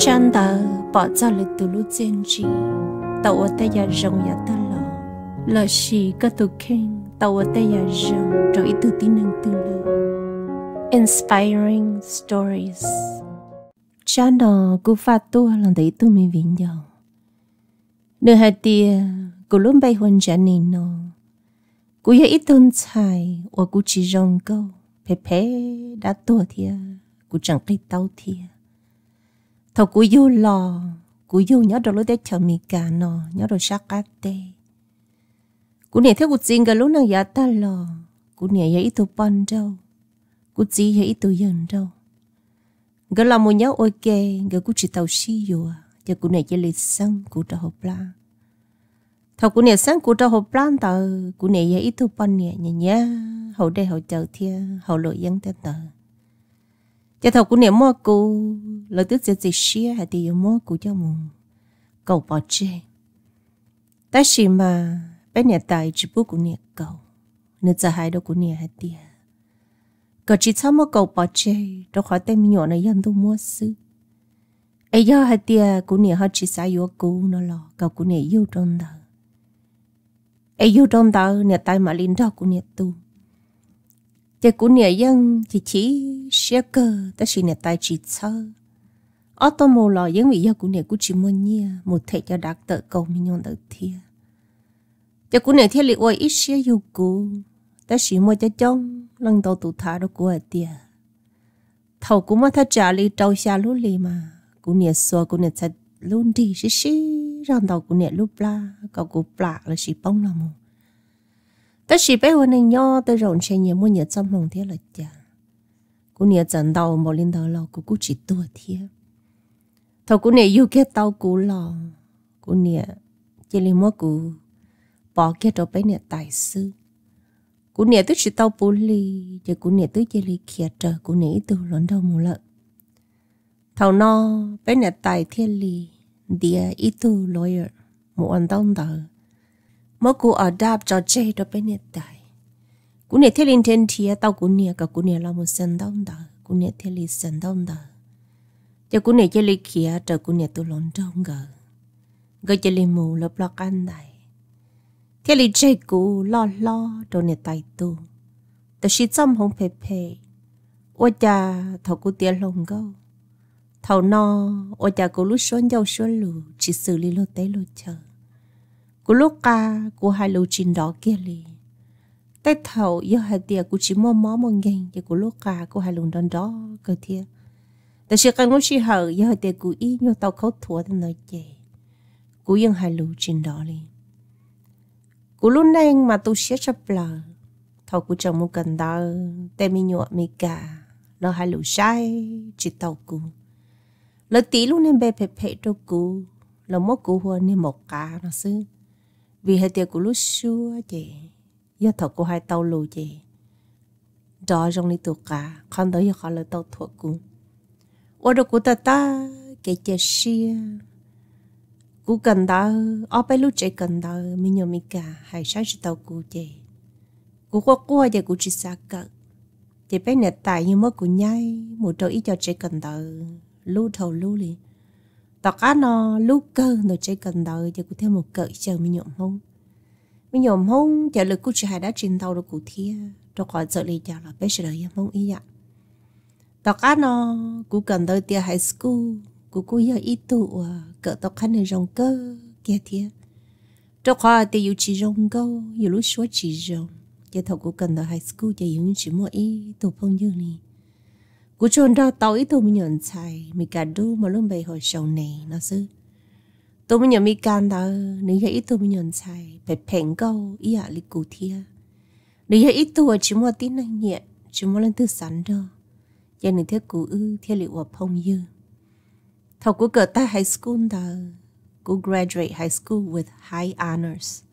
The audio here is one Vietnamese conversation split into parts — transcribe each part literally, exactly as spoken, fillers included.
Chan ta bỏ ra lịch từ lúc trên chỉ tàu ở tay nhà rồng nhà ta lò là gì các tụ khen tàu ở tay nhà rồng rồi ít tự tin năng từ lò inspiring stories Chan đó cũng phát tua lần đấy tụi mình vinh dầu nửa hai tia cũng luôn bay huân chán nè nó cũng có ít tôn xài và cũng chỉ rồng câu phê phê đã tua thia cũng chẳng cái tàu thia thầu cú yêu lò cú yêu nhớ đồ lúc đấy chờ mì cả nọ nhớ đồ sắc cá tê cú nè theo cú chính cái lúc nào giá ta lò cú nè giá ít tu bận đâu cú chỉ giá ít tu dần đâu cái là một nhớ ok cái cú chỉ tàu xí yêu giờ cú nè chỉ lịch sang cú cho hộp la thầu cú nè sang cú cho hộp la tờ cú nè giá ít tu bận nè nhẹ nhẹ hậu đây hậu chờ thia hậu lội dân tên tờ cho thầu cú nè mua cú lời tức sẽ gì xia hay thì mua cú cho mù cầu bỏ chê ta chỉ mà bé nè tài chỉ bút cú nè cầu nên giờ hai đứa cú nè hay tiệt cậu chỉ sao mua cầu bỏ chê đâu khỏi tay mình nhỏ này dân tu mua sư ấy giờ hay tiệt cú nè họ chỉ xài vô cú nó lò cậu cú nè yêu trong đời ấy yêu trong đời nè tài mà linh đó cú nè tu chỉ cú nè dân chỉ chỉ xia cơ ta chỉ nè tài chỉ thơ ở tôi mù lò những vị gia cú nè cú chỉ muốn nhia một thể cho đặc tự cầu mình nhon tự thia chỉ cú nè thiên lý ôi ít xia yêu cú ta chỉ mua cho trong lần đầu tụ thả đó cú ở tia thầu cú mà ta trả lý trâu xa lú lì mà cú nè xua cú nè thật luôn đi xí xí rong đầu cú nè lúc la cậu cú plạ là chỉ bông là mù ta chỉ bé hôm nay nho tới rộn trên nhiều mua nhiều trong lòng thế là chả cú nè dẫn đầu một lên đầu lò cú cú chỉ tua thia thầu cú nè yêu cái tàu cú lò cú nè chỉ li mua cú bỏ cái đầu bé nè tài sư cú nè tức chỉ tàu bù li chỉ cú nè tức chỉ li kia trời cú nè từ lớn đầu mù lợ thầu no bé nè tài thiên li địa ít tu lawyer một anh đông tờ mỗi cú ở đáp cho chơi đầu bé nè tài cú nè thiên linh thiên thia tàu cú nè cả cú nè là một sân đông tờ cú nè thiên li sân đông tờ cho cú nè chơi li kia trời cú nè tu lớn trong gờ gờ chơi li mù lấp lót ăn này thế li chơi cú lo lo đồ nè tài tuแต่ชีจำหงเพเพว่าจะเท่ากูเตียลงก็เท่านอว่าจะกูรู้ชวนเจ้าชวนลูจิสื่อลีโลเตโลเชอกูลูกกากูให้ลูจินดอกเกลีแต่เท่าย่อให้เตียกูจิมัวม้อมองเงยกูลูกกากูให้ลุงดอนดอก็เทียแต่ชีกันกูชีเหอย่อให้เตียกูอีโยเตาเขาถั่วตั้งแต่เจกูยังให้ลูจินดอเลยกูลุ้นเองมาตูเสียชับลาthầuกูchẳng muốn cần đauแต่มีหยวกมีกาเราให้ลูกชายจิตเตากูเราตีลูกเนี่ยเบะเพ่ๆตัวกูเราหมกกูหัวเนี่ยหมกกาเนาะซื้อvìให้เตียกูรู้ชัวเจย่าthầuกูให้เตาลูเจดอจงนี่ตัวกาคอนเตอร์ย่าขอเลยเตาถั่วกูว่าดูกูตาตาเกจเชียกูcần đauเอาไปลูกใจcần đauมีหยวกมีกาให้ใช้จิตเตากูเจcú qua qua giờ cú chỉ xa cỡ thì bé nè tài như mất cú nhai một trâu ít cho chơi cần đợi lú thầu lú li tao cá nó lú cơ rồi chơi cần đợi giờ cú thêm một cỡ chờ mình nhộm hông mình nhộm hông giờ lực cú chỉ hai đã trên tàu được cú thia cho khỏi sợ li giờ là bé sẽ đợi hông ý ạ tao cá nó cú cần đợi tia high school cú cú giờ ít tụ cỡ tao khăn này rong cơ kia thia cho khỏi tia yêu chỉ rong câu yêu lú số chỉ rong giờ thầu cũng cần ở high school giờ những chỉ mua ý tụ phong như này cú chọn ra tàu ý tụ mình nhận xài mình cả đu mà luôn bày hồi sầu này nó sư tụ mình nhận mình can đó nếu như ý tụ mình nhận xài phải phèn câu ý ạ lịch cụ thia nếu như ý tụ chỉ mua tin năng nhẹ chỉ mua lên tư sản đó giờ nên thiết cú ư thiết liệu ở phong như thầu cũng cỡ ta high school đó cú graduate high school with high honors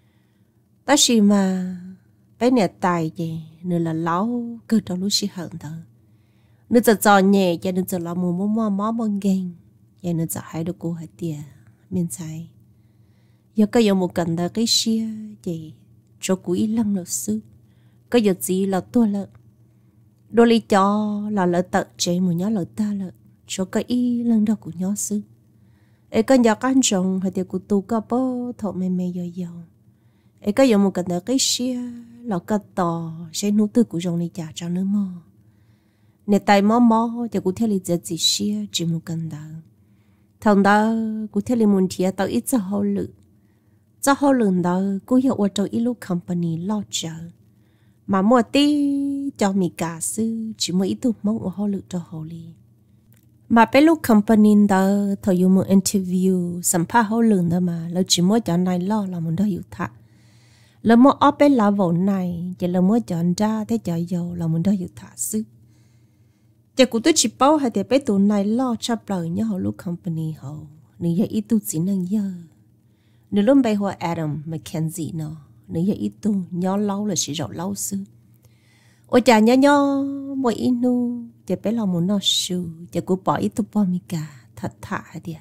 ta chỉ mà bé nè tài gì nữa là lão cứ trong lúc xí hận thở nữa giờ trò nhẹ cho nên giờ lão mù mò mò mò mò ghen cho nên giờ hai đứa cô hai tia miền sai giờ có giờ một cần đó cái xia gì cho quý lăng luật sư có giờ gì là tua lợ đôi li cho là lợ tật chế một nhớ lợ ta lợ cho cái y lần đầu của nhỏ sư ấy cái nhà căn trồng hay tiệc của tu cái bó thọ mày mày giờ giờ ấy cái giờ một cái đó cái xia là cái tò sẽ nút từ của dòng này trả cho nữa mà nè tay mò mò tiệc của theo lịch giờ chỉ xia chỉ một cái đó thằng đó của theo lịch muốn thiệt tao ít cho họ lự cho họ lự đó của hiệu ở trong ít lúc company lo chờ mà mua tí cho mình cả sư chỉ mua ít tục mong của họ lự cho họ li mà bé lúc company đó thời dùng một interview sản phẩm họ lự đó mà là chỉ mua cho này lo là muốn đó hiểu thật là mua ở bé level này chỉ là mua chọn ra thế cho dầu là muốn đó hiểu thật sư chỉ của tôi chỉ bảo hay thì bé tụi này lo chấp lời nhớ họ lúc company họ nếu vậy ít tu chỉ năng nhớ nếu lúc bây họ Adam McKenzie nó nếu vậy ít tu nhớ lâu là chỉ rõ lâu sư ôi chả nhớ nhớ mỗi ít nu chỉ bé lòng muốn nó sư chỉ của bỏ ít tu bỏ mi cả thật thà hay đi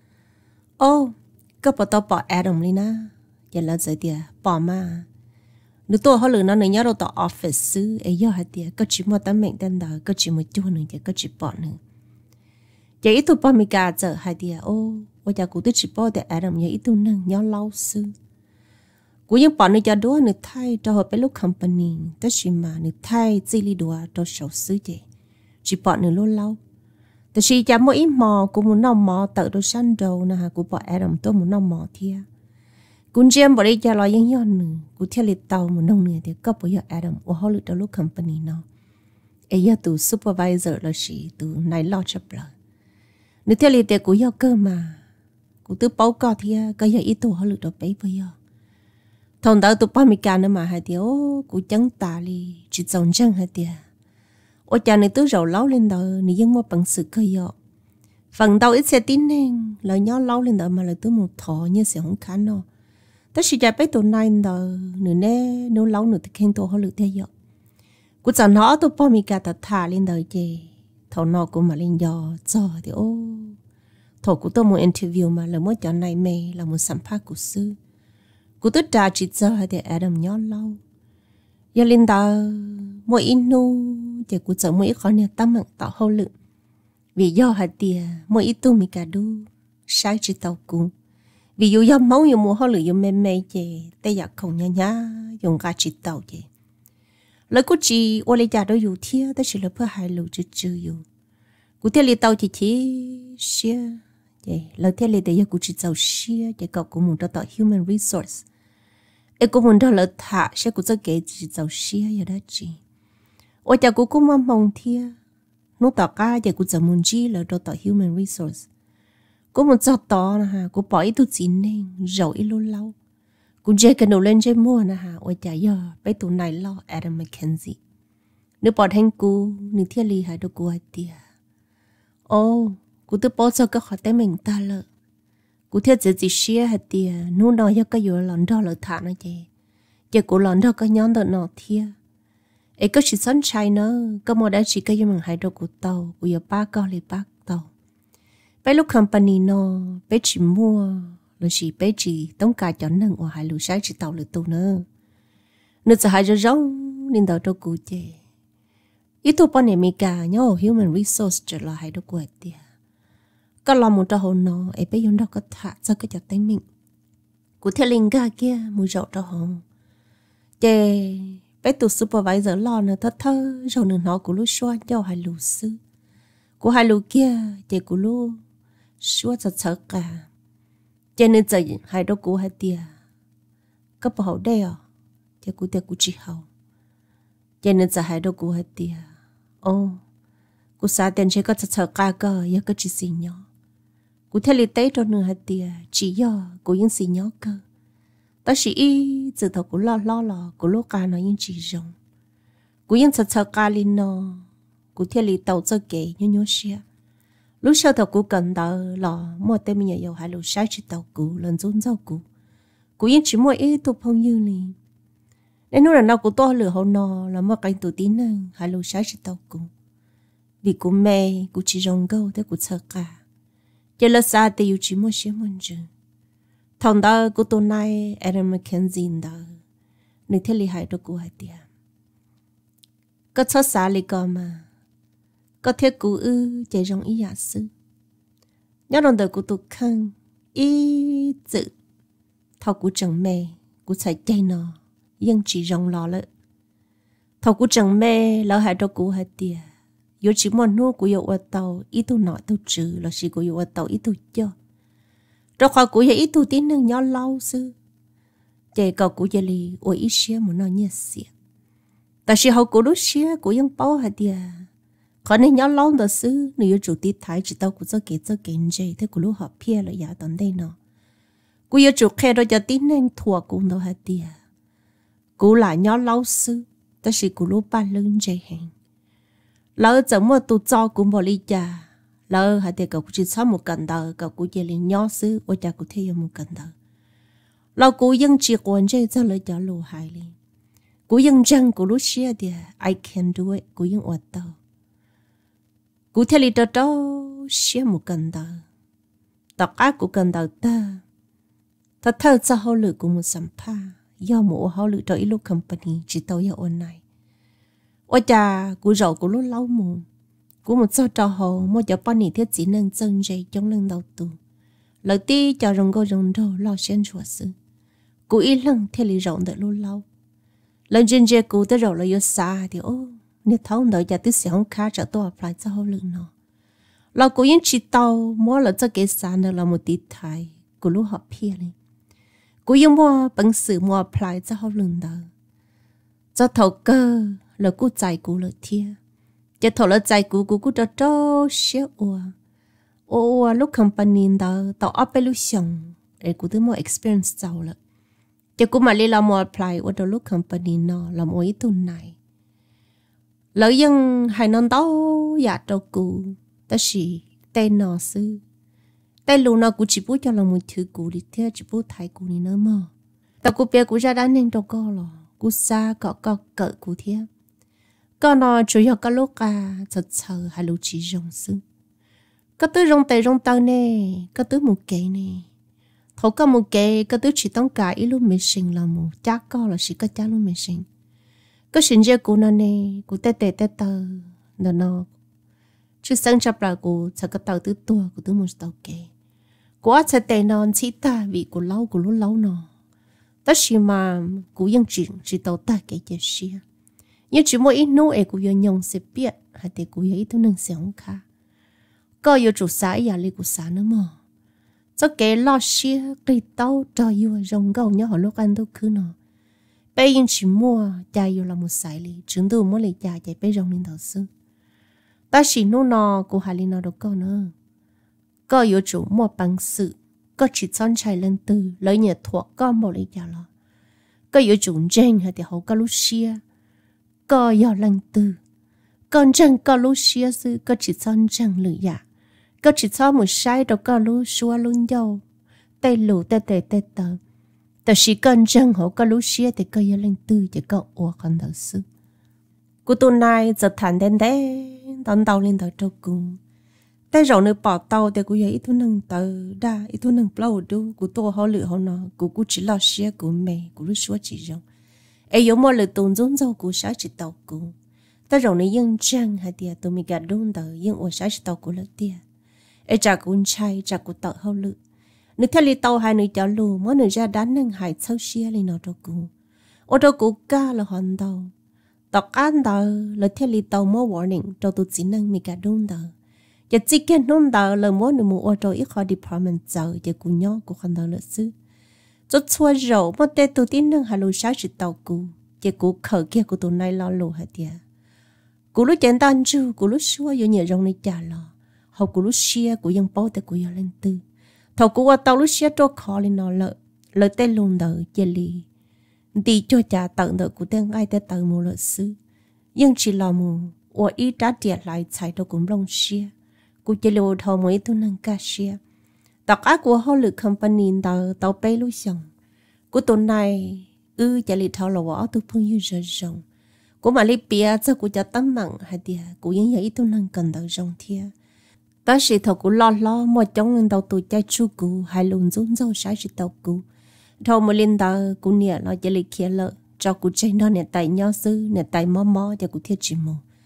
ô có bỏ tao bỏ Adam đi na chỉ là giờ đi bỏ mà nếu tôi họ lừa nó nếu nhớ đâu tao office sư ấy giờ hay đi có chỉ một tấm mệnh tên đó có chỉ một chút nữa chỉ có chỉ bỏ nữa chỉ ít tu bỏ mi cả giờ hay đi ô ôi chả của tôi chỉ bỏ để Adam nhớ ít tu nâng nhớ lâu sư cú những bọn này cho đua người thay cho họ bé lúc company tất nhiên mà người thay chỉ li đua cho sầu sứ vậy chỉ bọn người lâu lâuแต่ชีจะไม่อิมอกูmuốnนอมอเตอร์ดูชันโดนะฮะกูบอกแอดัมตัวmuốnนอมอเทียกูเจียมบริจาคลอยยังย้อนหนึ่งกูเที่ยวลิตาmuốnนองเนี่ยเดี๋ยวก็บอกแอดัมว่าเขาหลุดจากลูกคอมพานีเนาะเอ้ยตัวซูเปอร์วิเซอร์ละชีตัวนายลอชับเลยนึกเที่ยวลิตากูยอเกอร์มากูตัวเป้าก็เทียก็ยังอีตัวเขาหลุดออกไปไปยอทองดาวตัวป้ามีการนั่นมาให้เดียวกูจังตาลีจิตจงจังให้เดียวโอ้จานในตู้เราเล่าเล่นเดอนี่ยังว่าปังสึกก็ยอฝั่งดาวอีเซตินเองเลยย้อนเล่าเล่นเดอมาเลยตัวหมูทอเนี่ยเสียงขันเนาะแต่สิจะไปตัวไหนเดอหนูเน่หนูเล่าหนูตะเคียนตัวเขาหลุดได้ยอกูจะน้อตัวป้ามีการตัดถ่าเล่นเดอเจทอนอกูมาเล่นยอจ่อเดียวทอกูตัวมูอินเทอร์วิวมาเลยมั่วจานในเมย์เรามูสัมภาษณ์กูซื้อกูตัวจ่าจิตเจอให้เดอแอดัมย้อนเล่ายาลินดาmỗi ít nu chỉ cụ chọn mỗi ít khó nhẹ tâm mạng tạo hậu lực vì do hạt tiền mỗi ít tu mi cả đu sai chỉ tàu cụ vì dù do máu dù mua hậu lực dù mê mê chè tay giặc không nhá nhá dùng gà chỉ tàu chè lời cụ chỉ ô lê già đó dù thia đó chỉ là phơi hai lù chứ chứ dù cụ theo lê tàu chỉ chỉ xia chè lời theo lê để cụ chỉ tàu xia chè cậu cụ muốn tạo human resource ấy cụ muốn đó là thả sẽ cụ cho kể chỉ tàu xia vậy đó chị ôi cha cụ cũng mong mong thia nó tao cá giờ cụจะmuốn chi là đó tạo human resource cụ muốn cho to nè ha cụ bỏ ít tu chín nên rồi ít lâu lâu cụ chơi cái đồ lên chơi mua nè ha ôi cha giờ bé tụi này lo Adam McKenzie nếu bỏ thành cụ nếu thiên lý hay đồ cụ hay tia ô cụ tự bỏ cho cái họ tay mình ta lợ cụ thiết chỉ chỉ xia hay tia nó nói cho cái giờ lần đó là thả nó chơi giờ cụ lần đó cái nhóm đó nó thia ấy có chỉ sẵn trái nữa có một đại chỉ cái mình hay đâu của tàu của giờ ba con lấy bác tàu bé lúc company nó bé chỉ mua rồi chỉ bé chỉ tống cả chọn nâng ở hai lũ sai chỉ tàu lửa tàu nữa nữa sẽ hai giờ rong nên tàu đâu cụ chê ít thu bao này mình cả nhau human resource trở lại hai đâu của tia có làm một trò hồn nó ấy bé dùng đâu có thả cho cái chợ tay mình của theo linh ga kia mùi rượu trò hồn chê bé tụi supervisor lo nữa thơ thơ rồi nữa nó của lúc xóa cho hai lũ sư của hai lũ kia chỉ của lúc xóa cho sợ cả cho nên giờ hai đứa của hai tia có bảo hậu đây à chỉ của tia của chị hậu cho nên giờ hai đứa của hai tia ô của sao tiền chỉ có sợ sợ cả cơ giờ có chỉ xì nhỏ của theo lịch tế cho nữa hai tia chỉ do của những xì nhỏ cơ ta chỉ ý từ头của lo lo lo của lúc cả nó những chỉ rong của những thật thật cả linh nó của thiên lý tàu cho kể nhớ nhớ xia lúc sau đầu của cần đó là mua tên mình nhiều hai lúc sai chỉ tàu của lần run rau của của những chỉ mua ít tụ phong như này nên nó là nào của to lửa hậu nó là mua cái tụ tín này hai lúc sai chỉ tàu của vì của mẹ của chỉ rong câu thế của sợ cả chỉ là sao thì chỉ mua xia mình chứ thằng đó của tôi này Adam McKenzie đó nên thế li hại đó của hai tia có cho xa li cơ mà có thể cú ư chạy rong ý giả sư nhớ đồng đời của tụ khăn ý dự thầu của chẳng mê của chạy chạy nó nhưng chỉ rong lò lợ thầu của chẳng mê lỡ hại cho của hại tìa yếu chỉ muốn nuôi của yếu ở tàu ý tu nói tu trừ là chỉ của yếu ở tàu ý tu cho rồi khỏi của yếu ý tu tín nâng nhỏ lâu sư chạy cầu của gia lì ở ý xía mà nó nhẹ xía tại vì hậu của lúc xía của yên bao hại tìa khỏi nên nhỏ lâu đó sư nếu chủ tí thái chỉ tao của cho kể cho kể gì thế của lúc họ pia là giả tận đây nó của yếu chủ khe rồi cho tín nâng thua cũng đâu hại tìa của lại nhỏ lâu sư ta chỉ của lúc ba lưng dây hẹn lỡ chẳng mà tụ cho của một ly trà lỡ hãy để cậu chỉ sau một cận đời cậu cũng chỉ liền nhỏ xứ ở nhà cũng thấy một cận đời lỡ của dân chỉ quan dây cho lời cho lù hại liền của dân chân của lúc xưa thì I can do it của dân ở tàu của theo lý đó đó xưa một cận đời tất cả của cận đời ta ta thơ cho hậu lửa của một sản pha do một hậu lửa cho ilu company chỉ tàu ở online này ôi cha của rậu của lúc lâu mù của một số trò hồ một giờ bao nhiêu thiết chỉ nâng chân dây trong lưng đầu tù lời ti cho rồng cô rồng đồ lo xuyên chùa sư của ít lần theo lý rộng đợi lâu lâu lần trên dây của tới rậu là yêu xa thì ô nếu thấu đợi cha tới sẽ không khá cho tôi apply cho hậu lượng nó là của những chị tàu mua là cho cái xa nữa là một tí thái của lúc họ pia lên của những mua bằng sự mua apply cho hậu lượng đó cho thầu cơ là cô chạy cô lợi thia chỉ thầu là chạy cô cô cô cho cho xéo ua ua lúc company đó tao evolution để cô tới mua experience giàu了chỉ cô mà lấy làm mua apply ở đó lúc company nó làm mỗi tuần này lợi dân hay non đó giả cho cô ta chỉ tên nó sư tên luôn nó cũng chỉ bố cho là một thứ cô đi theo chỉ bố thay cô đi nữa mà tao cô bé cô ra đã nên đâu có rồi cô xa có có cỡ cô thiệt con nó chủ yếu có lúc à thật sự hay lúc chỉ rong sư có tới rong tay rong tao nè có tới một cái nè thấu có một cái có tới chỉ tông cả ít lúc mình sinh là một chắc có là chỉ có chắc lúc mình sinh có sinh ra cô nó nè cô tê tê tê tê nó nó chứ sinh chấp là cô sẽ có tao tứ tua cô tứ một tao cái cô sẽ tê non chỉ ta vì cô lâu cô lúc lâu nó tất nhiên mà côยังchỉ chỉ tao ta cái gì xia nhưng chỉ mỗi ít nô ấy cũng yêu nhung sẽ biết hay để cũng yêu ít thứ năng sống cả có yêu chủ xã nhà li của xã nữa mà cho cái lo xia cái tao cho yêu rong gạo nhớ họ lúc ăn đâu cứ nó bây giờ chỉ mua cha yêu là một sải li chúng tôi mua lấy cha chạy bây rong lên đầu sư ta chỉ nô nọ của hai li nó đâu có nữa có yêu chủ mua bằng sự có chỉ chọn chạy lên từ lấy nhà thuộc có một lấy cha lo có yêu chủ tranh hay để họ có lúc xia có yêu lần từ còn chẳng có lúc xia sư có chỉ chọn chẳng lựa dạ có chỉ chọn một sai đâu có lúc xua luôn dâu tay lù tay tay tay tờแต่ chỉ cần chẳng họ có lúc xia thì có yêu lần từ chỉ có ủa còn đầu sư cô tuần này giờ thản đến đấy đón tàu lên tàu trâu cùng tay rồi nữa bỏ tàu thì cô ấy ít nâng tàu đa ít nâng bao đu cô tôi họ lựa họ nó cô cô chỉ lo xia của mẹ cô lúc xua chỉ rong ấy yếu mà lời tôn giống dâu của sáng chỉ tàu của ta rồi này dân trang hay tiệt tụi mình gạt đôn đời dân ở sáng chỉ tàu của lợt tiệt ấy trả của trai trả của tàu hậu lự nếu theo lý tàu hai người cháu lù mỗi người ra đá nâng hải sâu xia lên nó đâu của ở đâu của ca là hoàn đầu tàu ăn đời là theo lý tàu mỗi warning cho tụi chỉ nâng mình gạt đôn đời giờ chỉ cái đôn đời là mỗi người một ở đâu ít khỏi department giờ giờ của nhau của hoàn đầu lợt sư cho xua rậu một tên tụi tin nâng hà lù sáng chỉ tàu cũ chỉ cũ khởi kia của tụi này lo lù hả tiệt cũ lúc chén tan chu cũ lúc xua vô nhiều rong này trả lo học cũ lúc xia của dân bao tại của dân lên tư thầu cũ qua tàu lúc xia cho khó lên nó lợ lợ tên lùn đợi chỉ lì đi cho trả tận đợi của tên ai tên tàu mù lợ sư dân chỉ lo mù ở ý trả tiền lại chạy đâu cũng rong xia của chỉ lù thầu mấy tụi nâng ca xia tất cả của họ lực company tàu tàu bay lưu xong của tuần này ư chỉ lì thao là võ tôi phong yêu rồi rong của mà lì bia cho của cho tấm mặn hay tiệt của những người tôi năng cần tàu rong thiệt ta chỉ thầu của lo lo một trong những tàu tôi chạy chu cụ hay lùn rốn dâu sai chỉ tàu cụ thầu một linh tàu của nhẹ nó chỉ lì kia lợ cho của chạy nó nhẹ tay nhau sư nhẹ tay mò mò cho của thiết chỉ mù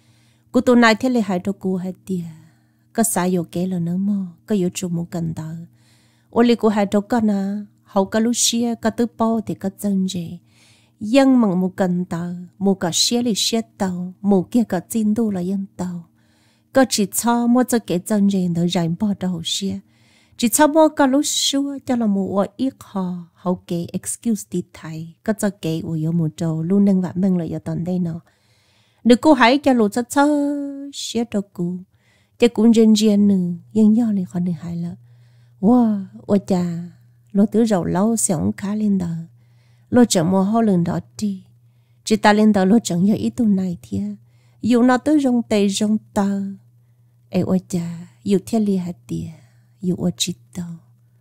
cú tụi này thế là hai đứa cú hai tia có sai vô kế là nữa mà có vô chung một cần tờ ô li cú hai đứa con à hậu cả lúc xia cả tư bao thì có chân gì dân mong một cần tờ một cả xia li xia tàu một kia cả tin đu là dân tàu có chỉ cho một cái cái chân gì nó rải bỏ đầu xia chỉ cho một cái lúc xưa cho là một ít họ hậu kế excuse đi thay có cho kế của yêu một trâu luôn nâng vạn mừng lại ở tận đây nó được cô hãy cho lụt cho cho xia cho cô cho cũng dân dân nữa nhưng do này còn được hại lợ wow ôi cha lo tứ rầu lâu sẽ không khá lên đời lo chẳng mua hoa lần đó đi chỉ ta lên đời lo chẳng nhớ ít tu này thia dù nó tứ rong tây rong tờ ê ôi cha dù thiên li hạt tiề dù ôi chỉ tao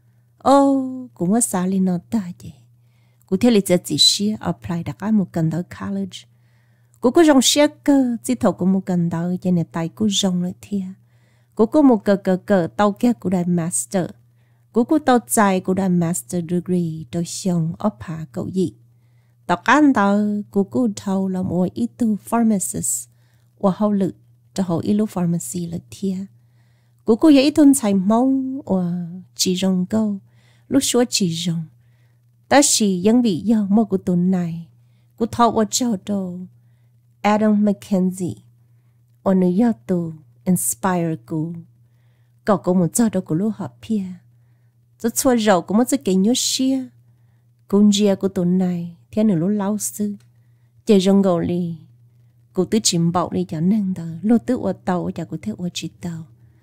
ô cũng có xa lên nó ta vậy cụ thiên li chỉ xia apply đặc cái một cần tới college cụ có rong xia cơ chỉ thầu cũng một cần tới cho nên tay cụ rong lại thia cụ có một cờ cờ cờ tàu kia cụ đại master cụ cụ tàu dài cụ đại master degree tôi xong ốp hạ cậu gì tàu cán tàu cụ cụ thầu là một ít tu pharmacist và hậu lực cho hậu ít lúc pharmacy là thia cụ cụ vậy tuần xài mông và chỉ rong câu lúc xưa chỉ rong ta chỉ những vị do một của tuần này cụ thầu và cho đồ Adam McKenzie và nữ do tù inspire cụ cậu có một giờ đó của lúc họ pia rất xua rầu của một cái nhớ xia cũng chia của tuần này theo nửa lúc lao sư chơi rong gầu li cụ tứ chìm bạo đi cho nên đó lô tứ ở tàu cho cụ theo ở chỉ tàu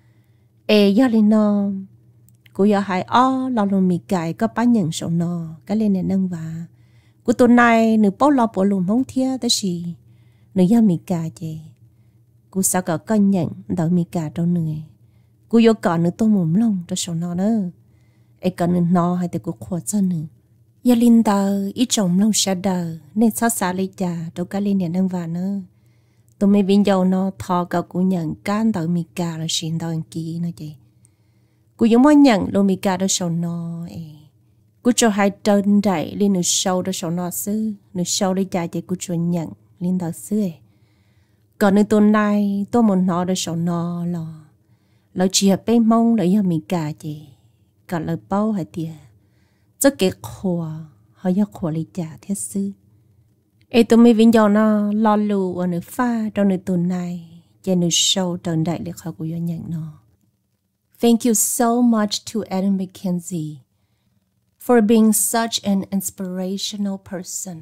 ê giờ lên nó cụ giờ hai o lao lồng mì cài có bán nhận sổ nọ cái lên này nâng và cụ tuần này nửa bao lo bộ lùm không thia tới gì nửa giờ mì cài chị cụ sao cả cân nhận đợi mì cài đâu nửa cụ vô còn nửa tô mồm lông cho sổ nọ nữa ê còn nửa nọ hay thì cụ khóa cho nửa giờ linh tờ ít trồng lông xa đờ nên sao xa lấy trà đâu cái lên này nâng và nữa tụi mình viên dầu nó thò cả cụ nhận can đợi mì cài là xin đợi kỹ nữa chị cụ giống mọi nhận lô mì cài đó sổ nọ cụ cho hai chân đẩy lên nửa sâu đó sổ nọ sư nửa sâu lấy trà chị cụ cho nhận lên đó sư ấy còn nửa tuần này tôi muốn nó đó sổ nọ là lời chỉ hợp bên mông lấy cho mì cài chị còn lời bao hay tiệt rất cái khóa họ do khóa lấy trà thiết sư ê tụi mình viên dầu nó lo lù ở nửa pha trong nửa tuần này trên nửa sâu trần đại để họ cũng nhận nó. Thank you so much to Adam McKenzie for being such an inspirational person.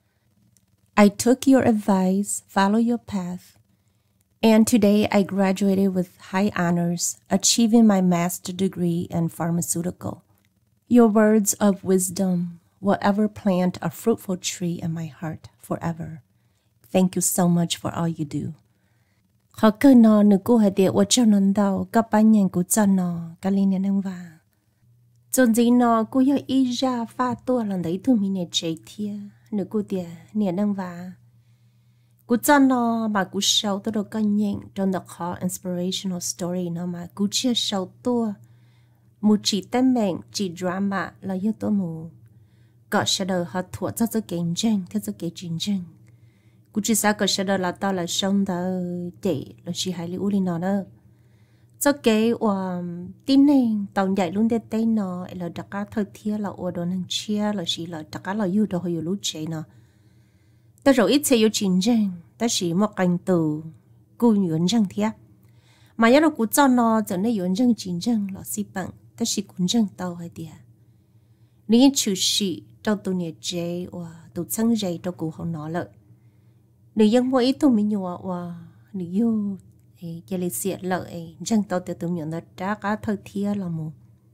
I took your advice, follow your path, and today I graduated with high honors, achieving my master's degree in pharmaceutical. Your words of wisdom will ever plant a fruitful tree in my heart forever. Thank you so much for all you do. Họ cơ nó nữ cô hãy địa cho nó đau các bạn nhận của cho nó các linh nhân năng và chọn gì nó cô yêu ý ra pha tua lần đấy tụi mình nè chạy thia nữ cô địa nè năng và cô cho nó mà cô sâu tôi đâu có nhận trong the call inspirational story nó mà cô chia sâu tua một chỉ tên mệnh chỉ drama là yêu tôi mù có sẽ đời họ thua cho cho kinh doanh theo cho cái chiến tranh cú chỉ sao có sẽ đời là tao là sống đó để là chỉ hai lưu đi nó đó cho cái và tin này tao dạy luôn để tay nó là đặc cả thời tiết là ở đó năng chia là chỉ là đặc cả là yêu đó yêu lúc chơi nó ta rồi ít sẽ yêu chiến tranh ta chỉ một cảnh từ cú yuan tranh thiệt mà nhớ là cú cho nó trở nên yuan tranh chiến tranh là xí bằng ta chỉ cuốn tranh tao hay thiệt nếu chủ sĩ trong tụi nhà chơi và tụi sang dây trong cụ họ nói lợi nếu dân mỗi tụi mình nhua và nếu yêu thì cái lịch sử lợi dân tao từ tụi mình nó đã cả thời tiết là một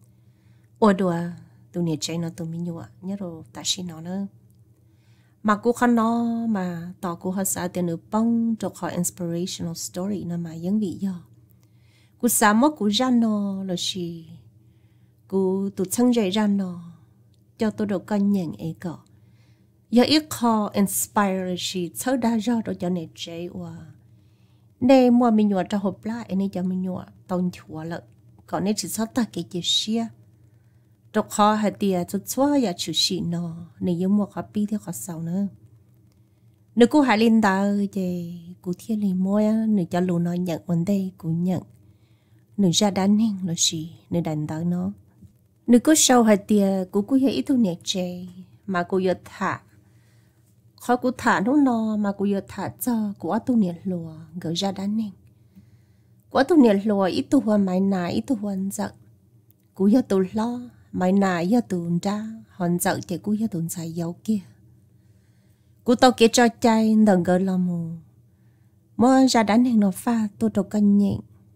ở đùa tụi nhà chơi nó tụi mình nhua nhớ rồi ta xin nó nữa mà cụ không nó mà tao cụ họ sẽ tiền được bông cho họ inspirational story nó mà dân bị do cụ sao mất cụ ra nó là gì cụ tụi sang dây ra nó cho tôi được con nhận ấy cỡ giờ ít khó inspire chị sau đã ra rồi cho nên chơi và đây mua mình nhọ cho hộp lá này cho mình nhọ tông chùa lợ còn nếu chỉ sót ta cái gì xia đọc khó hay tiệt cho xóa ya chịu xị nó nếu như mua copy thì khó sao nữa nếu cô hãy lên đó thì cú thiên lì môi á nửa cho lù nó nhận vấn đề cú nhận nửa ra đan hình là gì nửa đánh tới nó nửa có sau hai tia cú cú hay ít thu nhẹ chê mà cú giờ thả khỏi cú thả nó no mà cú giờ thả cho cú tu nhẹ lùa gỡ ra đan hình cú tu nhẹ lùa ít tu hoàn mãi nà ít tu hoàn giận cú giờ tu lo mãi nà giờ tu ra hoàn giận thì cú giờ tu xài dấu kia cú tao kia cho chay đừng gỡ lo mù mỗi ra đan hình nó pha tu trâu canh nhện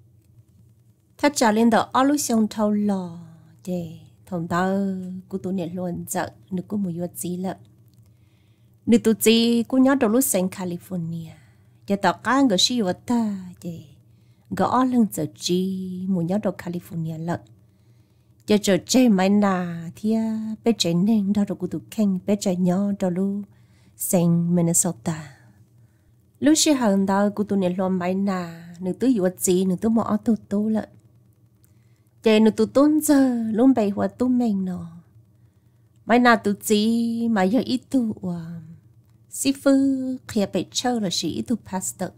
thắt trả lên đó ở lúc xong thâu lò để thằng ta cú tu nhẹ luôn giận nửa cú mùi vật gì lợ nửa tu gì cú nhớ đầu lúc sang California giờ tao cá người xí vật ta để gõ lưng giờ chi mùi nhớ đầu California lợ giờ giờ chơi máy nà thì bé chơi nên đó rồi cú tu khen bé chơi nhớ đầu lúc sang Minnesota lúc xí hàng đó cú tu nhẹ luôn máy nà nửa tu vật gì nửa tu mỏ tu tu lợ chạy nửa tu tôn giờ luôn bày hoa tu mình nó mấy nào tu gì mà giờ ít tu à sĩ phu kia bị chơi là sĩ ít tu pastor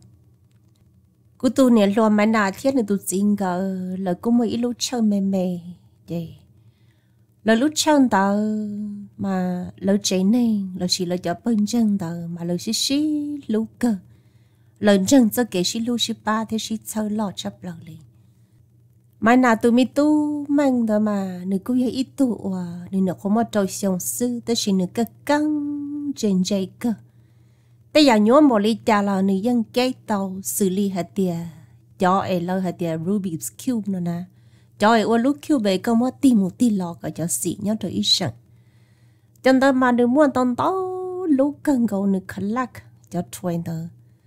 cú tu nè lo mấy nào thiết nửa tu gì ngờ là cú mới ít lúc chơi mê mê vậy là lúc chơi đó mà lời chạy nên là chỉ là cho bên chân đó mà lời xí xí lúc cơ lời chân cho kể xí lúc xí ba thế xí chơi lọ chấp lời liền mai nào tụi mi tu mang đó mà nửa cứ vậy ít tu à nửa nó không có trâu xong sư tới chỉ nửa cái căng trên dây cơ tới giờ nhớ một ly trà là nửa dân cái tàu xử lý hạt tiền cho ai lo hạt tiền Rubik's Cube nữa nè cho ai uống lúc cube về có mất tìm một tí lọ cả cho xị nhớ rồi ít sợ chân đó mà nửa muốn tông tao lúc cần gầu nửa khẩn lắc cho twin đó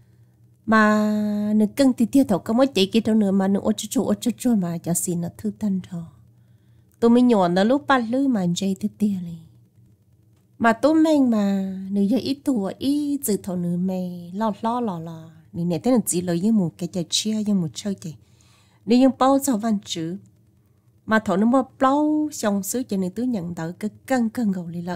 mà nửa cân thì tiêu thầu có mấy chị kia đâu nữa mà nửa ôi chú chú ôi chú chú mà cho xin nó thư tân rồi tôi mới nhọn nó lúc ba lưới mà dây thứ tiêu này mà tôi mình mà nửa giờ ít tuổi ít từ thầu nửa mày lo lo lo lo nửa này thế là chỉ lời với một cái chơi chia với một chơi chị nửa nhưng bao giờ văn chữ mà thầu nó mà bao xong xứ cho nên tôi nhận tới cái cân cân gầu lì lợ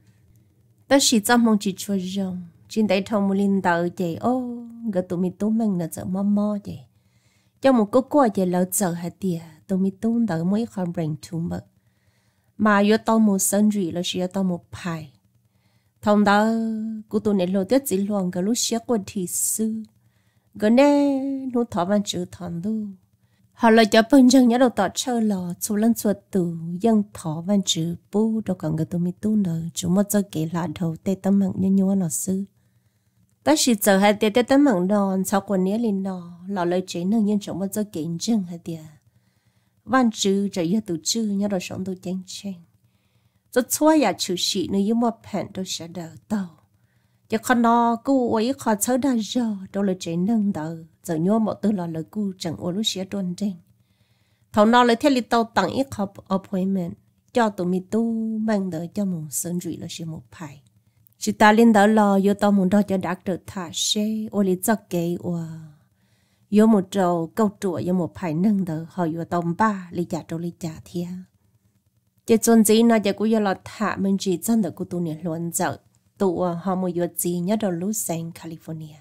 ta chỉ cho mong chỉ cho rong trên đây thông một linh đạo chị ô người tụi mình tụi mình là sợ mò mò chị cho một cô cô chị lỡ sợ hạt tiền tụi mình tụi đỡ mấy con brain tumor mà yếu tao một sân rì là chỉ tao một bài thông đó cô tụi này lột tiết chỉ luôn cái lúc xếp qua thị sư cái này nó thọ văn chữ thằng lu họ là cho bên dân nhớ đầu tọt chơi lò số lần số từ dân thọ văn chữ bu đâu còn cái tụi mình tụi nữa chúng một giờ kể lại đầu tê tâm mạng như nhau là sư ta chỉ giờ hai tia tia tấm mảng đòn sau quần nhớ lên đò lò lời chế nâng nhân trọng bao giờ kiện chân hai tia văn chữ trở yêu từ chữ nhớ rồi sống tôi chênh chênh rất xóa ya chữ sĩ nơi yêu một phèn tôi sẽ đỡ tàu giờ con nó cô ấy khó chơi đa giờ đâu lời chế nâng đỡ giờ nhớ một từ lò lời cô chẳng ô lúc sẽ tuần trên thầu nó lời theo lịch tàu tặng ít họp appointment cho tụi mình tu mang đỡ cho một sân rủi là sẽ một bài chỉ ta lên đó lo yo tao muốn đó cho doctor thả xe ô lý cho kỹ và yo một trâu câu trụa yo một phải nâng đó họ yo tao ba lý trả trâu lý trả thia chỉ chuẩn gì nó chỉ cũng yo là thả mình chỉ chân được của tụi này luôn dạo tụ họ một yo gì nhớ đầu lúc sang California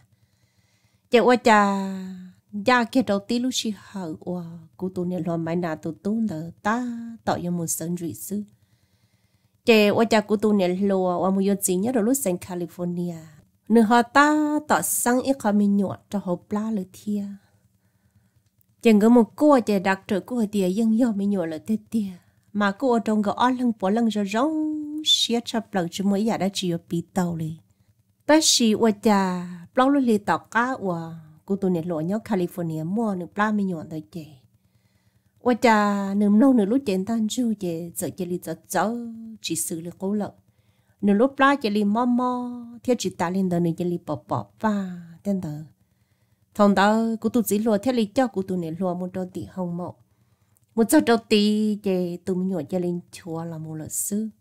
chỉ qua cha gia kia đầu tiên lúc xí hở và của tụi này luôn mấy nào tụi tụi đó ta tạo yo một sân rủi sư trẻ ở nhà của tôi này lùa và một giờ gì nhớ rồi lúc sang California nửa họ ta tỏ sang ít họ mình nhọt cho họ plaเลยเทียchẳng có một cô trẻ đặc trợ cô tia dân do mình nhọt là tết tia mà cô ở trong cái ăn lăng bỏ lăng rồi rong xé chập lần cho mấy giờ đã chỉ ở bị tàuเลยแต่สิว่าจะปล้องลุยต่อก้าว่ากูตัวเนี่ยหลวงเนาะแคลิฟอร์เนียมั่วหนึ่งปลาไม่หยวนเลยเจว่าจะหนึ่งน้องหนึ่งรู้เจนตันจูเจจะจะรีจะเจ้าchỉ xử lý cố lợn nửa lúc lá chỉ li mò mò theo chỉ ta lên đó nửa chỉ li bỏ bỏ và tên đó thằng đó cụ tụi chỉ lùa theo li cho cụ tụi này lùa một đôi tỷ hồng mộ một giờ đầu tỷ về tụi mình nhồi cho lên chùa là một luật sư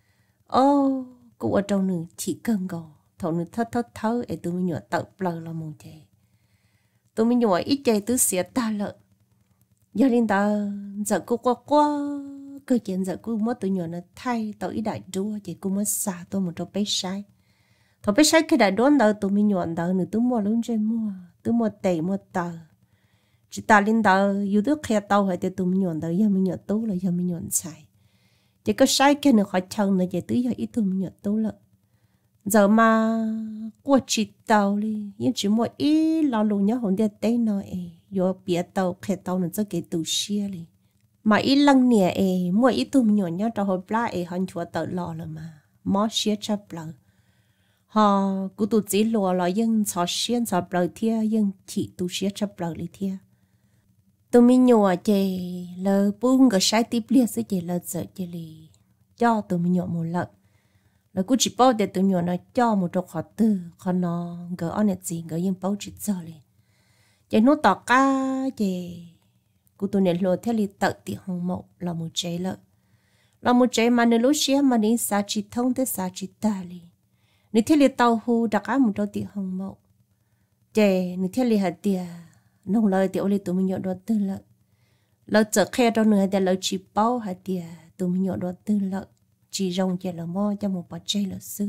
ô cụ ở trong nửa chỉ cần gò thằng nửa thất thất thớ để tụi mình nhồi tự bờ là một chế tụi mình nhồi ít chế tứ xỉa ta lợn giờ lên đó giờ cụ qua qua cơ chuyện giờ cô mất tụi nhỏ nó thay tao ý đại đua chỉ cô mất xa tôi một trâu bé sai thằng bé sai cái đại đón đâu tụi mình nhọn đâu nữa tụi mua luôn chơi mua tứ một tệ một tờ chỉ ta linh tờ yêu tứ khe tàu hay tụi tụi mình nhọn tờ giờ mình nhọn tú là giờ mình nhọn sai chỉ có sai cái nữa khỏi chân nữa chỉ tứ giờ ít tụi mình nhọn tú là giờ mà qua chỉ tàu đi nhưng chỉ một ít lo lù nhớ hồn địa tây nói vô bia tàu khe tàu nữa cho cái tủ xia đi mà ít lăng nè ê mỗi ít tụi mình nhọn nhớ cho hồi bla ê hắn chúa tờ lo là mà mó xia chấp lờ họ cứ tụt chỉ lùa là dân xóa xuyên xóa bờ thia dân chỉ tụt xia chấp bờ li thia tụi mình nhua chè lờ buông cái sai tiếp liệt sẽ chè lờ sợ chè li cho tụi mình nhua một lợ lờ cứ chỉ bao để tụi nhua nó cho một trò khó tư còn nó gỡ ăn net gì gỡ dân bao chỉ cho li chè nó tỏ ca chè cứ tụi này lùa theo li tự tiệt hồng mộ là một chè lợ là một chè mà nếu lúc xia mà đến xa chỉ thông tới xa chỉ ta li nếu thế li tàu hu đặc á một trò tiệt hồng mộ chè nếu thế li hạt tiệt nông lời thì ôi tụi mình nhọ đồ tư lợi lợi chở khe đó nữa để lợi chỉ bao hạt tiệt tụi mình nhọ đồ tư lợi chỉ rong chè là mo cho một bát chay là sư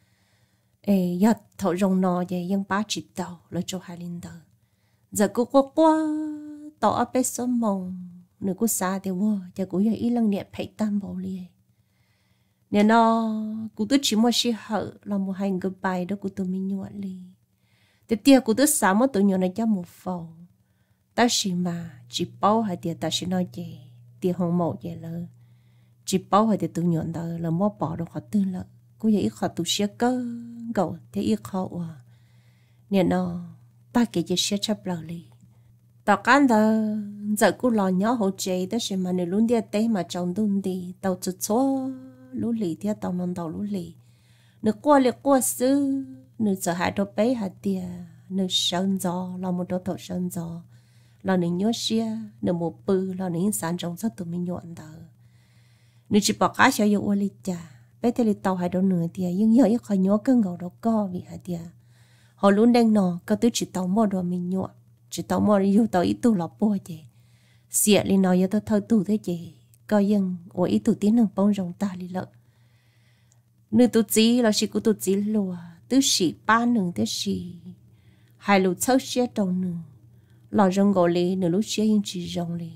ê giờ thọ rong nò vậy dân ba chỉ tàu lợi cho hai linh tờ giờ cô qua qua tàu ở bên sông mông nửa cô xa thì vô giờ cô giờ ít lần nhẹ phải tam bảo liền nè nó cô tôi chỉ mua xí hở là một hành cái bài đó của tụi mình nhọ li thì tia cô tôi sáng mà tụi nhọ này cho một phòng ta chỉ mà chỉ bao hay tia ta chỉ nói gì tia hồng mộ vậy là chỉ bao hay tia tụi nhọ đó là mua bỏ được họ tư lợi cô vậy ít họ tụi xía cơ gầu thế ít họ à nè nó ta kể chỉ xía chấp lời li tao can đó giờ cô lo nhỏ hỗ trợ đó chỉ mà nếu luôn đi té mà trong đun đi tao chút số lú lì thì tao non tao lú lì nửa qua lì qua sư nửa sợ hãi đồ bé hạt tia nửa sơn gió là một đồ thổ sơn gió là nửa nhớ xia nửa một bự là nửa sản trong rất tụi mình nhọn đó nửa chỉ bỏ cá cho yêu lì cha bé thì lì tao hai đồ nửa tia nhưng nhớ ít khỏi nhớ cơn ngầu đồ co vì hạt tia họ luôn đang nọ có tôi chỉ tao mua đồ mình nhọn chỉ tao mua yêu tao ít tu lọc bùa chị xịa lì nói tao thâu tu thế chị coi dân ở ít tu tiếng nương bông rồng ta lì lợ nương tu chí là chỉ của tu chí lùa tứ sĩ ba nương thế sĩ hai lũ sáu xe đầu nương lò rồng gò lì nửa lũ xe yên chỉ rồng lì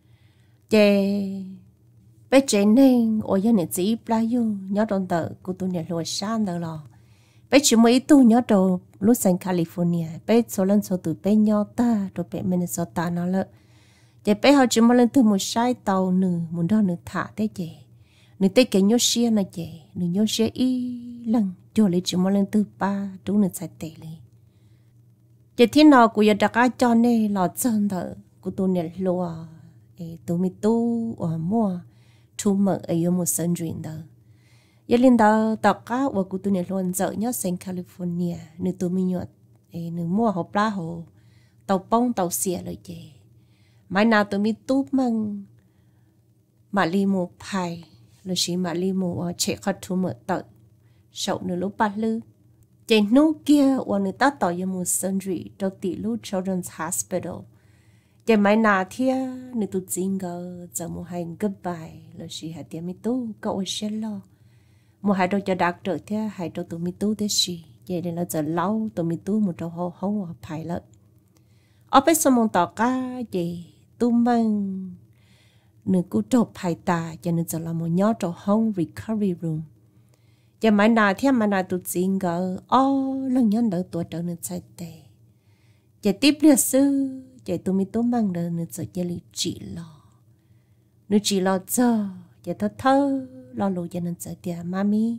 chè bé trẻ nên ở dân này chỉ ba yêu nhớ đòn tờ của tu này lùa sang tờ lò bé chỉ mấy tu nhớ đồ Los Angeles California bé số lần số từ bé nhau ta rồi bé Minnesota nó lợ chị bé họ chỉ một lần từ một sai tàu nửa một đo nửa thả thế chị nửa tây cái nhớ xe này chị nửa nhớ xe y lần cho lấy chỉ một lần từ ba đúng nửa sai tệ đi chị thiên nào của giờ đặc cho nên lọt chân thở của tôi nè lùa tôi mi tu ở mua thu mở ở một sân truyền đó giờ linh đó tao cá và của tôi này luôn dở nhớ sang California nửa tôi mi nhọt nửa mua hộp lá hồ tàu bông tàu xìaเลยchị mai nào tôi mi túp măng mà li mù phai rồi chỉ mà li mù chạy khát thu mở tận sậu nửa lúc ba lư chị nô kia và nửa ta tàu giờ một sân rỉ đầu tỷ lũ Children's Hospital chị mai nào thia nửa tôi chính ngờ giờ một hành goodbye rồi chỉ hạt tiền mi tu cậu sẽ lo một hai đôi cho đặc trở thế hai đôi tụi mi tu thế gì vậy nên là giờ lâu tụi mi tu một trâu hô hô phải lợ ở bên sông mông tỏ cá gì tu mang nửa cú trâu phải ta cho nên giờ là một nhóm trâu home recovery room giờ mai nào thế mai nào tụi chính ngờ ô lần nhân đỡ tuổi trở nên sai tệ giờ tiếp liệt sư giờ tụi mi tu mang đỡ nên giờ giờ li chỉ lo nửa chỉ lo giờ giờ thơ thơ lo lù cho nên sợ tiệt mami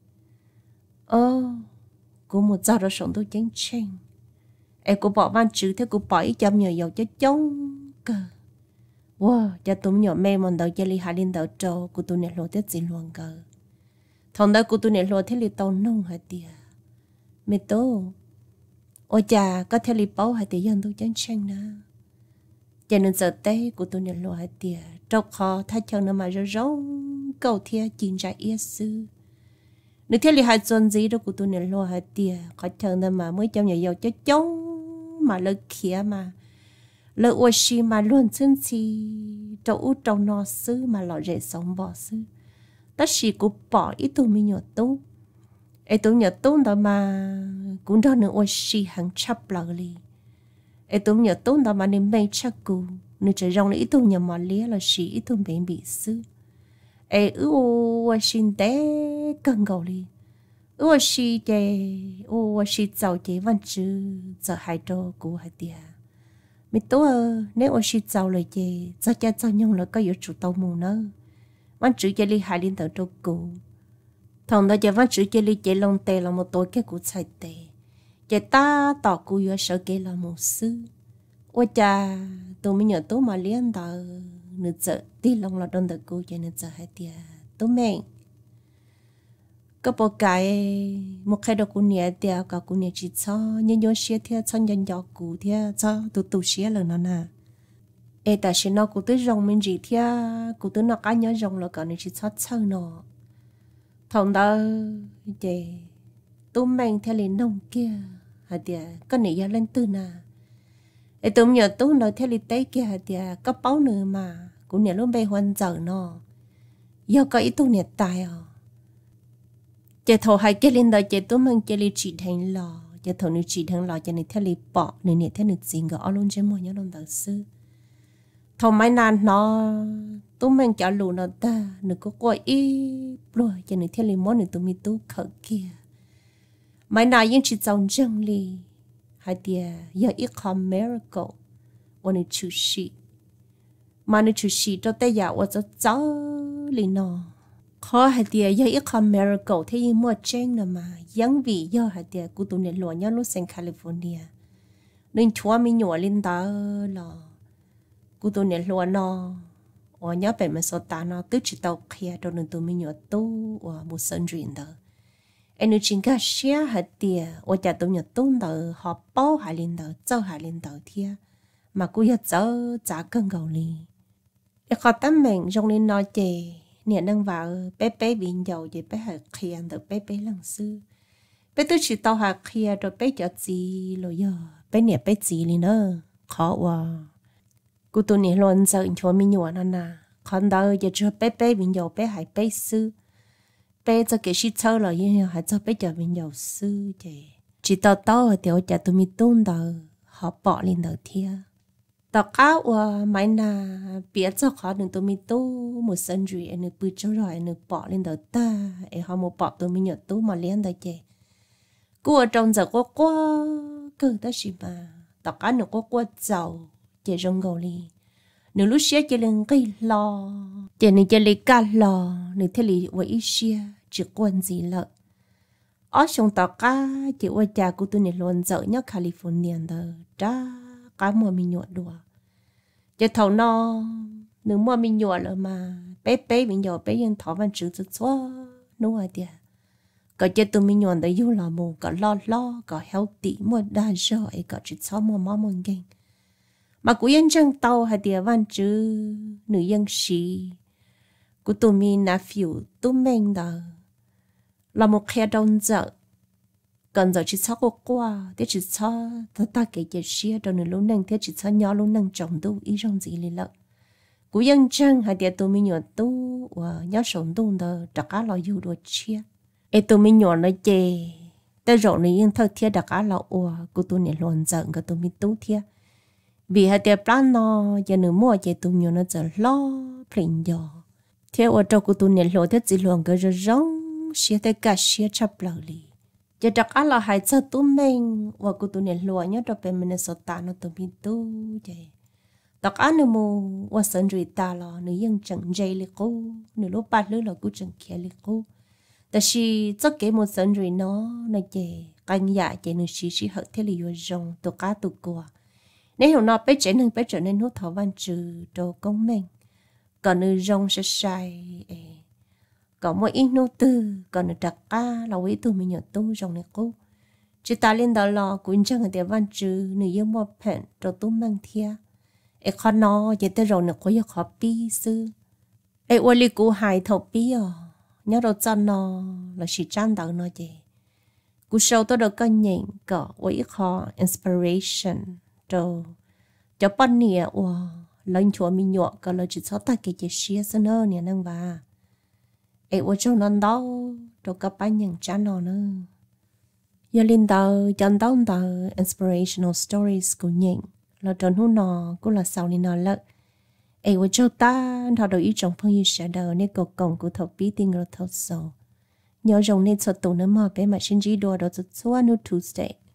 ơ cô một giờ rồi sống tôi chén chén em cô bỏ van chữ thế cô bỏ ý chăm nhiều dầu cho chống cơ wow cho tôi nhỏ mẹ mình đầu cho li hai linh đầu trâu cô tôi nè lo thế gì luôn cơ thằng đó cô tôi nè lo thế li tàu nông hả tiệt mẹ tôi ôi cha có thế li bao hả tiệt dân tôi chén chén nè cho nên giờ tết cô tôi nè lo hả tiệt trâu kho thay chồng nó mà rơi rong cầu thia chín trái yết sư nếu thế li hai tuần gì đó của tôi nên lo hai tia có chờ nên mà mới trong nhà giàu cho chống mà lỡ kia mà lỡ oxy mà luôn chân chi trâu út trâu no sư mà lọ rễ sống bỏ sư tất sĩ cũng bỏ ít tôi mới nhớ tú ấy tôi nhớ tú đó mà cũng đó nữa oxy hàng chấp lỡ li ai tụm nhớ tụm đó mà nên bay chắc cú nên chỉ rong là ít tụm nhớ mà lia là xí ít tụm bệnh bị sư ai ư ô xin té cần cầu li ư xí chế ô xí giàu chế văn chữ giờ hai trâu cú hai tia mi tố nếu ô xí giàu lời chế giờ cha cho nhung là có yếu chủ tàu mù nữa văn chữ chế li hai liên tờ trâu cú thằng đó chế văn chữ chế li chế long tê là một tối cái cú chạy tê chế ta tỏ cú yếu sợ kế là một sư ôi cha tôi mới nhớ tôi mà liên tờ nữ trợ tí lòng là đơn tờ cú chế nữ trợ hai tia tôi mình có bộ cái một cái đồ cú nhẹ tia cả cú nhẹ chỉ cho nhân nhân xia thia cho nhân nhỏ cú thia cho tụ tụ xia lần nào nè ê ta xin nó cú tới rong mình chỉ thia cú tới nó cá nhớ rong là cả nữ chỉ cho chơi nó thằng đó chế tôi mình theo liền nông kia hai tia có nỉ ra lên tư nè ê tôi nhớ tôi nói theo liền tây kia hai tia có bao nữa mà cú nhẹ luôn bay hoan dở nó giờ có ít tôi nhẹ tài à chế thầu hai cái linh đó chế tôi mang chế li chỉ thành lò chế thầu nữ chỉ thành lò chế này theo li bỏ nữ này theo nữ chính gõ luôn chế mua nhớ luôn đầu sư thầu mấy nàn nó tôi mang trả lù nó ta nữ có coi ý rồi chế này theo li món nữ tôi mi tu khởi kia mấy nàn những chỉ trồng rừng li hai tia giờ ít com miracle và nữ chủ sĩ mà nữ chủ sĩ cho tay giả và cho cháu li nó khó hạt địa giờ ít con miracle thế nhưng mua chen là mà giống vì giờ hạt địa của tụi này lúa nhau lúc sang California nên chúa mình nhỏ lên đó là của tụi này lúa nó ở nhớ về mà số ta nó cứ chỉ tàu kia rồi nên tụi mình nhỏ tu và một sân truyền đó anh nói chuyện cả xe hạt địa ở nhà tụi nhỏ tu đó họ bao hạt lên đó châu hạt lên đó thia mà cũng giờ châu trả cân gạo li để họ tắm mình trong lên nói chè nè nâng vào bé bé bị dầu vậy bé hạt kia được bé bé lần xưa bé tôi chỉ tao hạt kia rồi bé cho gì rồi giờ bé nè bé gì liền nữa khó quá cô tôi nè luôn sợ cho mình nhua nó nè còn đâu giờ cho bé bé bị dầu bé hạt bé xưa bé cho cái shit sâu rồi nhưng hạt cho bé cho mình dầu xưa chị chỉ tao tao thì ở nhà tôi mi tôn đầu họ bỏ lên đầu thia tao cá và mấy na biết cho khó đừng tụi mình tu một sân rồi anh bự cho rồi anh bỏ lên đầu ta anh họ một bỏ tụi mình nhớ tu mà lên đây chứ cô ở trong giờ có quá cứ đó gì mà tao cá nó có quá giàu chỉ trong gầu li nếu lúc xưa chỉ lên cây lò chỉ nên chỉ lấy cá lò nếu thế li vậy xưa chỉ quan gì lợ ở trong tao cá chỉ qua cha của tụi này luôn dở nhá California đó ra cá mua mình nhọ đùa giờ thầu nó nếu mua mình nhọ rồi mà bé bé mình nhọ bé yên thọ văn chữ cho cho đúng rồi đi có giờ tụi mình nhọ đấy yêu là mù có lo lo có healthy mua đa rồi có chỉ cho mua món món geng mà cũng yên chân tàu hay đi văn chữ nữ dân sĩ của tụi mình là phiêu tụi mình đó là một khe đông dở cần giờ chỉ cho qua thế chỉ cho ta ta kể chuyện xưa rồi nữa lúc nâng thế chỉ cho nhỏ lúc nâng trồng tu ý trong gì liền lợ cú dân chân hay để tụi mình nhỏ tu và nhỏ sống tu đó đặc cá lo yêu đồ chia ấy tụi mình nhỏ nói chê ta rồi này yên thật thiệt đặc cá lo và cú tụi này luôn giận cái tụi mình tu thiệt vì hay để plan nó giờ nữa mua chê tụi nhỏ nó giờ lo plin giờ theo ở trong cú tụi này lo thế chỉ luôn cái rồi rong xia tới cả xia chập lờ li giờ đặc á là hai giờ tụi mình và cô tụi này lúa nhớ trong bên Minnesota nó tụi mình tu vậy đặc á nữa mù và sân rồi ta là nữ dân chẳng dây li cô nữ lúc bắt lứa là cô chẳng kia li côแต่是这个么sân rồi nó nó vậy cảnh dạ vậy nữ sĩ sĩ hợp thế li vô rong tụi cá tụi cô nếu hiểu nó bé trẻ nên bé trở nên hút thảo văn trừ đồ công mình còn nữ rong sẽ sai có một ít nô tư còn đặc ca là với tụi mình nhớ tu trong này cô chỉ ta lên đó là cũng chẳng ở địa văn trừ nữ yêu một phèn rồi tu mang thia ấy khó nó chỉ tới rồi nó có yêu khó pi sư ấy ôi li cô hài thầu pi à nhớ đâu cho nó là chỉ trang đạo nó gì cú sâu tôi được cân nhịn có với khó inspiration rồi cho bọn nè wow lên chùa mình nhọ có là chỉ sáu ta cái gì xia sơn hơn nè năng bà ấy ở trong non đâu rồi các bạn nhận chán nó nữa giờ lên đầu chọn đâu đầu inspirational stories của nhện là tròn hú nọ cũng là sau này nọ lợ ấy với châu ta thọ đầu ý trong phong yêu sẽ đầu nên cầu cổng của thọ bí tình rồi thọ sầu nhớ rồng nên sợ tụ nữa mà bé mà xin chỉ đùa đó rất xóa nút Tuesday